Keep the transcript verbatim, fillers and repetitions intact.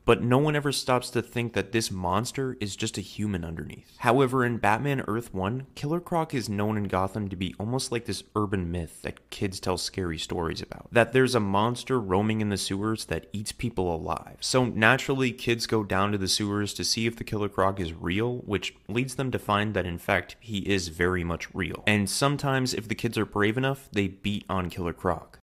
but no one ever stops to think that this monster is just a human underneath. However, in Batman Earth one, Killer Croc is known in Gotham to be almost like this urban myth that kids tell scary stories about. That there's a monster roaming in the sewers that eats people alive. So naturally, kids go down to the sewers to see if the Killer Croc is real, which leads them to find that in fact, he is very much real. And sometimes, if the kids are brave enough, they beat on Killer Croc.